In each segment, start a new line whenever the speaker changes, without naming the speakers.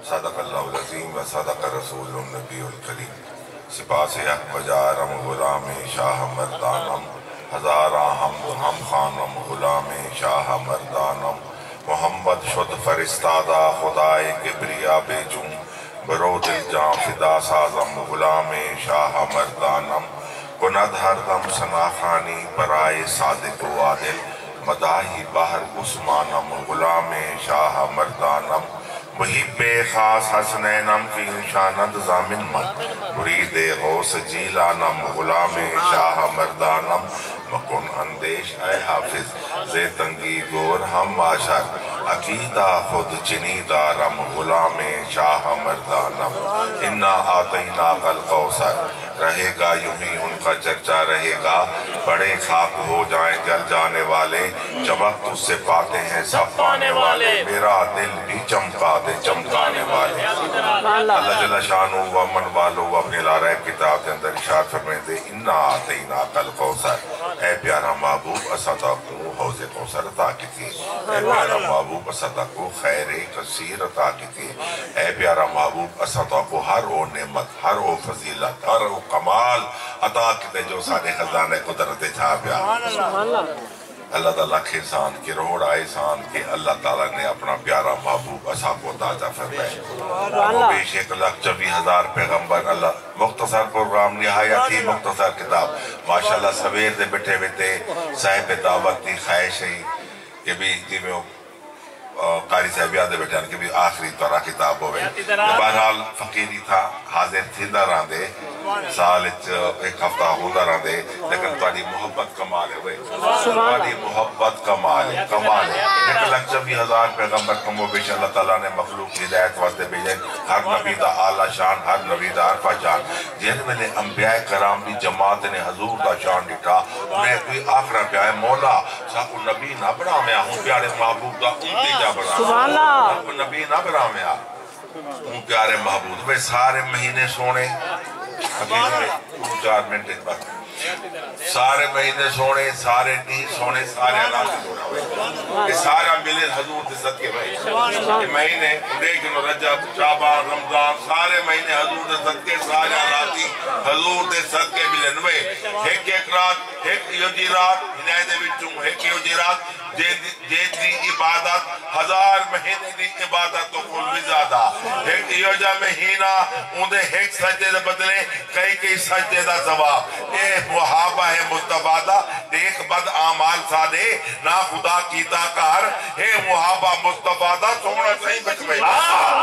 صدق اللہ العظیم و صدق رسول النبی الکریم سپاس حق بجارم غلام شاہ مردانم ہزاراں حمد ہم خانم غلام شاہ مردانم محمد شد فرستادہ خدائے کبریا بے جوں برو دل جاں فدا سازم غلام شاہ مردانم کند ہر دم سناخانی برائے صادق و عادل مداحی بحر عثمانم غلام شاہ مردانم محب خاص حسنینم کی شانند زامن من مرید غوث جیلانم غلام شاہ مردانم مکن اندیش اے حافظ زی تنگی گور ہم معاشر عقیدہ خود چنی دارم غلام شاہ مردانم انا آتینا الکوثر رہے گا یوں ہی ان کا چرچا رہے گا بڑے خاک ہو جائیں جل جانے والے چمک تجھ سے پاتے ہیں سب پانے والے میرا دل بھی چمکا دے چمکانے والے اللہ جل شانہ و من والو اپنے لارہ کتاب کے اندر ارشاد فرمائے دے انا آتینا الکوثر اے پیارا محبوب اسدا کو حوض کوثر عطا کیجیے اے پیارا محبوب اسدا کو خیر کثیر عطا کیجیے اے پیارا محبوب اسدا کو ہر او نعمت ہر او فضیلت ہر او کمال عطا کیتے جو سارے خزانے قدرت چھا پیا اللہ تعالیٰ کے احسان کے روڑ احسان کے اللہ تعالیٰ نے اپنا پیارا محبوب اسا کو تازہ فرمائے وہ بے شک 1,24,000 پیغمبر اللہ مختصر پروگرام نہایت ہی مختصر کتاب ماشاءاللہ سویر دے بیٹھے بیٹھے صاحب دعوت دی خواہش ہے کہ بھی جی میں قاری صاحب یاد بیٹھے کہ بھی آخری طرح کتاب ہوئے بہرحال فقیری تھا حاضر تھیندہ رہاں دے سال ایک ہفتہ ہوندہ رہاں دے لیکن تاری محبت کمال ہے ہوئے تاری محبت کمال ہے 1,24,000 پیغمبر کمو بیش اللہ تعالیٰ نے مخلوق کی ہدایت واسطے بھیجے ہر نبی دا اعلیٰ شان ہر نبی دا عرفہ شان جن میں نے انبیاء کرام بھی جماعت نے حضور دا شان ڈٹھا انہیں کوئی آخرہ پہ آئے مولا ساکو نبی نہ بڑھا میں ہوں پیارے محبوب دا امتی جا بڑھا ساکو نبی نہ بڑھا میں ہوں پیارے محبوب میں سارے مہینے سونے ابھی 4 منٹ ایک بات سارے مہینے سونے سارے دن سونے سارے علاقے سونا ہوئے یہ سارا ملے حضور دے صدقے بھائی یہ مہینے دیکھنو رجب شعبان رمضان سارے مہینے حضور دے صدقے سارے علاقے حضور دے صدقے ملن ہوئے ایک رات ایک یوجی رات ہدایت وچوں ایک یوجی رات جے دی عبادت 1000 مہینے دی عبادت تو کل بھی زیادہ ایک یوجا مہینہ اندھے ایک سجدے دے بدلے کئی سجدے دا ثواب اے محابہ ہے مصطفیٰ دا دیکھ بد اعمال سادے نہ خدا کیتا کار اے محابہ مصطفیٰ دا سونا صحیح بچوئی اے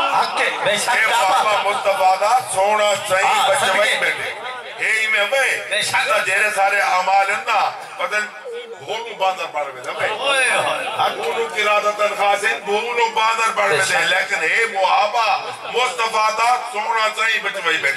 محابہ مصطفیٰ دا سونا صحیح بچوئی بیٹھے اے ہی میں ہوئے جیرے سارے اعمال اندہ بدل بھولوں باندر پڑھ میں دے اکونوں کی رادہ تنخواہ سے بھولوں باندر پڑھ میں دے لیکن اے محابہ مصطفیٰ دا سونا صحیح بچوئی بیٹھے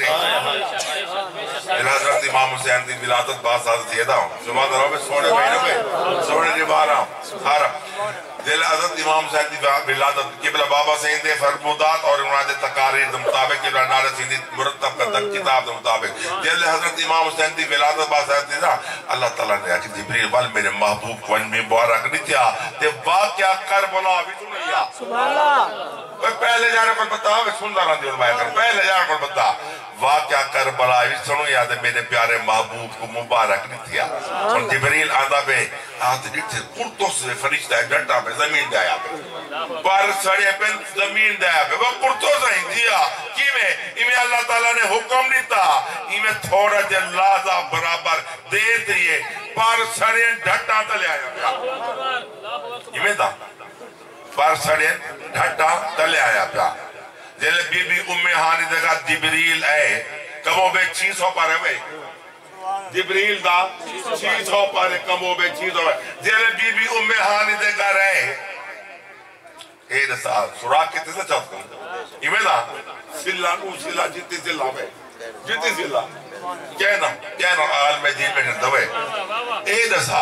حضرت امام حسین دی ولادت بات ساتھ یہ دا ہوں سبحان اللہ میں سوڑے مہینے میں سوڑے نبارہ ہوں حرم دل حضرت امام حسین دی ولادت قبلہ بابا سین دے فرمودات اور انہوں نے تقاریر دے مطابق قبلہ نارد سین دی مرتب کردک کتاب دے مطابق دل حضرت امام حسین دی ولادت بات ساتھ دی دا اللہ تعالیٰ نے کہ جبریل وال میرے محبوب کو ان میں مبارک نہیں تھیا تے واقعہ کربلا بھی تو نہیں ہے سبحان اللہ پہلے جانے پر بتا سندہ رہا دی علماء کر پہلے جانے پر بتا واقعہ کربلا بھی سنو یاد ہے میرے پیارے محبوب کو مبارک نہیں تھیا اور جبریل آدھا پہ آدھے نہیں تھے قرطوں سے فرشتہ ہے گھنٹا پہ زمین دے آیا پہ پر سڑے پہ زمین دے آیا پہ وہ قرطوں سے ہی دیا میں اللہ تعالیٰ نے حکم نہیں تھا میں تھوڑا جے لازہ برابر دے دیئے پر سڑے ڈھٹا تلے آیا پہ میں تھا پر سڑے ڈھٹا تلے آیا پہ جلے بی بی ہانی دیکھا جبریل ہے کمو بے 600 پر ہے بھئی جبریل دا 600 پر ہے کمو بے 600 پر جلے بی بی ہانی دیکھا رہے اے دسا سراغ کتے سے چاہتا ہوں یہ میں دا سلہ نو سلہ جتی سلہ میں جتی سلہ کہنا عالم دین میں کرتا ہوئے اے دسا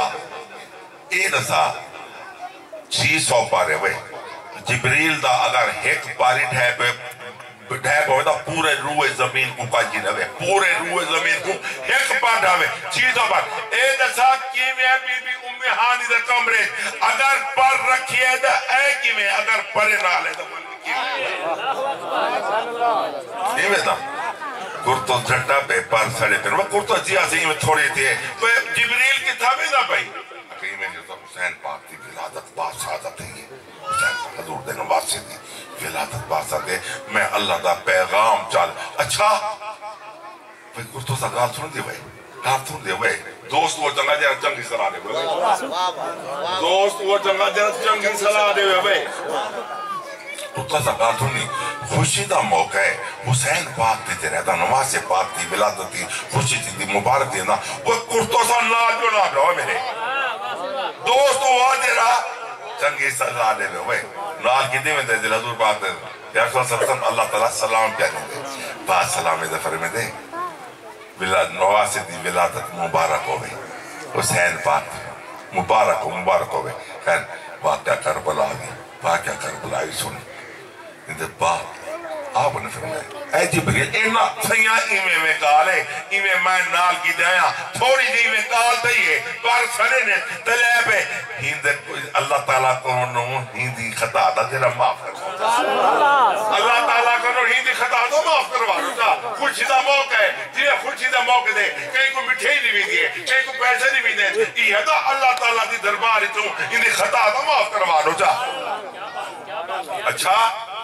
600 پر ہے بھئی جبریل دا اگر ایک باری ڈھیپ ہوئے دا پورے روح زمین کو کاجی رہے پورے روح زمین کو ایک بار ڈھاوے چیزوں پر اے دسا کیویں بی بی ہانی دا کمرے اگر پر رکھیے دا اے کیویں اگر پرے نہ لے دا kurto jhatta pe par sade per wa kurto ji ase mein thodi the pe Jibril ki tha me na pai akai mein jo Hussain Pak ki wiladat ba saadat hai Hussain Hazur de nawasi di wiladat ba saadat main Allah da paygam chal acha pe kurto sa gaal sun de bhai gaal sun de bhai دوست وہ جنگا جنگ جنگی صلاح دے بھائی دوست وہ جنگا جنگ جنگی صلاح دے بھائی تو سکال سنی خوشی دا موقع ہے حسین پاک دیتے رہتا نماز پاک دی ولادت دی خوشی دی مبارک دینا وہ کرتو سا نال جو نہ رہا میرے دوست وہ دے رہا جنگی صلاح دے بھائی نال کی دی میں دے دل حضور پاک دے یا رسول صلی اللہ علیہ وسلم اللہ تعالیٰ سلام کیا دے بات سلام دے فرمے دے نواسی دی ولادت مبارک ہوئے حسین پاک مبارک ہوئے خیر واقعہ کربلا آگئی واقعہ کربلا آگئی سن اندھے بات آپ نے فرمایا اے جبریل اینا سیاں ایمیں میں کالے ایمیں میں نال کی دیا تھوڑی دی میں کال دئیے پر سنے نے تلے پہ ہندے اللہ تعالیٰ کو ہندی خطا دا جرہ معاف کروا اللہ تعالیٰ کو ہندی خطا دا معاف کروا خوشی دا موقع ہے جنہیں خوشی دا موقع دے کہیں کو مٹھائی نہیں بھی دیئے کہیں کو پیسے نہیں بھی دے یہ دا اللہ تعالیٰ دی درباری تو ہندی خطا دا معاف کروا دو جا اچھا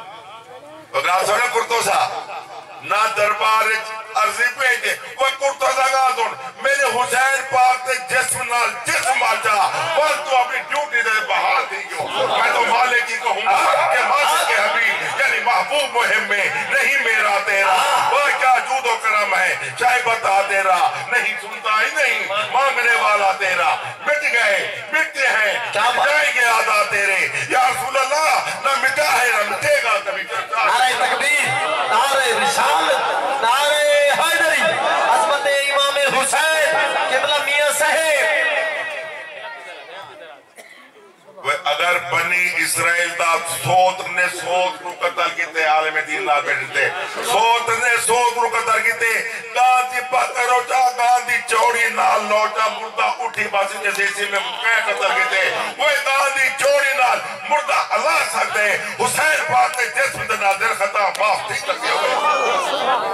اگر سونے کرتو سا نہ دربار عرضی پیجے وہ کرتو سا گا دون میرے حسین پاک دے جسم نال جسم آجا بل تو اپنی ڈیوٹی دے بہار دیگو میں تو مالکی کو ہوں کہ ماسک کے حبیب یعنی محبوب مہم میں نہیں میرا تیرا وہ کیا جود و کرم ہے چاہے بتا تیرا نہیں سنتا ہی نہیں مانگنے والا تیرا مٹ گئے مٹتے ہیں جائیں گے آدھا تیرے یا رسول اللہ نہ مٹا ہے نہ مٹے گا کبھی
نعرہ تکبیر نعرہ رسالت نعرہ حیدری عظمت امام حسین قبلہ میاں صاحب
اگر بنی اسرائیل دا سوت نے سوت رو قتل کیتے عالم دین نہ بیٹھتے سوت نے سوت رو قتل کیتے گاندھی پتر روچا گاندھی چوڑی نال لوچا مردہ اٹھی باسی کے سیسی میں کہیں قتل کیتے وہ گاندھی چوڑی نال مردہ اللہ سکتے حسین پاک کے جسم دے ناظر خطا معاف ٹھیک لگے ہوئے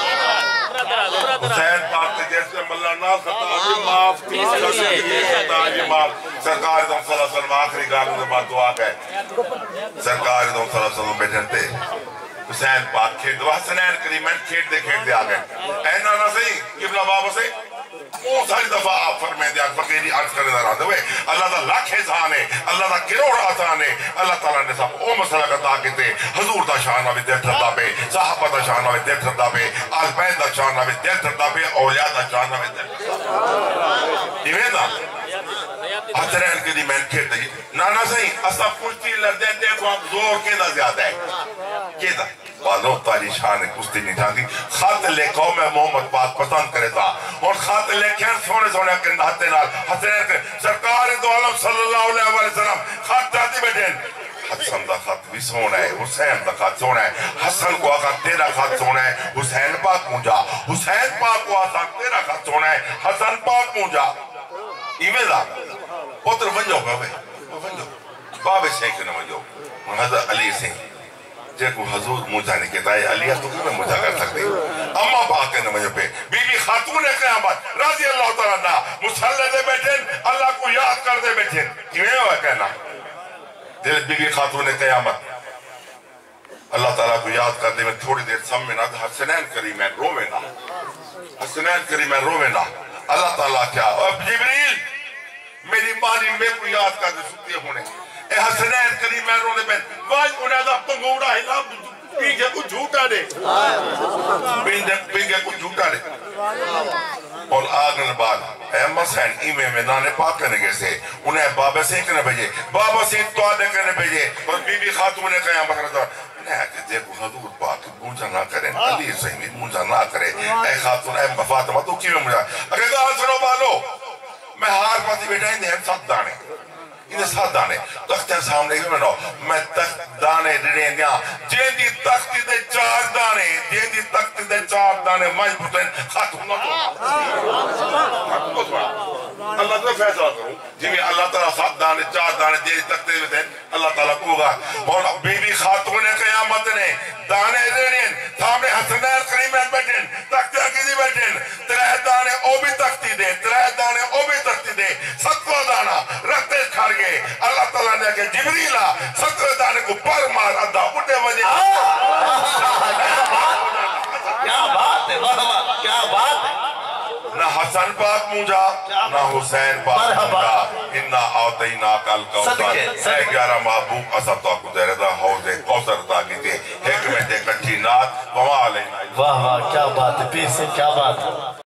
حسین پاک کے جسم ملہ نال خطا بھی معاف ٹھیک لگے خطا بھی معاف سرکار دم صلی اللہ علیہ وسلم آخری گالوں سے بات دعا گئے سرکار دم صلی اللہ علیہ وسلم بیٹھن تے حسین پاک کھیٹ دو حسنین کریمین کھیٹ دے آگئے اینا نہ صحیح قبلہ بابا سے وہ ساری دفعہ آپ فرمائے دیا فقیری عرض کرنے نہ رہا دے اللہ دا لاکھ حسان ہے اللہ دا کروڑ آسان ہے اللہ تعالیٰ نے صاحب او مسئلہ کا تاکتے حضور دا شان آوے دل تردہ پہ صحابہ دا شان آوے دل تردہ پہ آل بین دا شان آوے دل تردہ پہ اولیاء دا شان آوے دل تردہ پہ یہ نا حسنین کے دی میں کھیٹ دے نانا صحیح اصلا کشتی لردے دیکھو آپ زور کے دا زیادہ ہے کے دا والو تاری شان کشتی نہیں جاندی خط لکھو میں محمد پاک پسند کرے تھا اور خط لکھیں سونے سونے کے نہتے نال حسنین کے سرکار دو عالم صلی اللہ علیہ وسلم خط جاتی بیٹھیں حسن دا خط بھی سونا ہے حسین دا خط سونا ہے حسن کو آقا تیرا خط سونا ہے حسین پاک مجھا حسین پاک کو آقا تیرا خط سونا ہے حسن پاک مجھا ایمیں دا پتر بنجو بابے بابے سینک نہ بنجو حضرت علی سینک جے کو حضور مجھا نہیں کہتا ہے علیہ تو کیوں میں مجھا کر سکتے اما پاک کے نمجھے پہ بی بی خاتون قیامت رضی اللہ تعالیٰ عنہ مسلح دے بیٹھیں اللہ کو یاد کر دے بیٹھیں کیوں ہے کہنا دل بی بی خاتون قیامت اللہ تعالیٰ کو یاد کر دے میں تھوڑی دیر سمجھنا حسنین کریمین روینا حسنین کریمین روینا اللہ تعالیٰ کیا اور جبریل میری مانی میں کو یاد کر دے سکتے ہونے اے حسنین کریمین رونے بین واج انہیں دا پنگوڑا ہی نا پینگے کو جھوٹا دے پینگے کو جھوٹا دے اور آگن بعد اے مسین ایمیں میں نانے پاک کرنے گئے سے انہیں بابا سے کہنے بھیجے بابا سے تو آنے کہنے بھیجے اور بی بی خاتون قیامت کرتا انہیں کہ دیکھو حضور پاک مجھا نہ کریں علی سیمید مجھا نہ کریں اے خاتون اے فاطمہ تو کیوں مجھا اگر کہا سنو بالو میں ہار پاتی بیٹھا ہی نہیں ساتھ دانے انہیں ساتھ دانے تختیں سامنے کیوں میں نو میں تخت دانے ڈرین دیا جین دی تختی دے چار دانے جین دی تختی دے چار دانے مائن پوچھیں خاتون نہ تو اللہ تعالیٰ فیصلہ کروں جی میں اللہ تعالیٰ ساتھ دانے چار دانے جین دی تختی دے اللہ تعالیٰ کو گا اور بی بی خاتون قیامت نے دانے ڈرین سامنے حسنین کریمین بیٹھیں تخت
کیا بات ہے
نہ حسن پاک مونجا نہ حسین پاک مونجا انہا آتینا کل کوثر اے گیارہ محبوب اسد تو کو دے دا حوض کوثر تاکی تے حکمت کٹھی نات وما علینا
واہ واہ کیا بات ہے پیر سے کیا بات ہے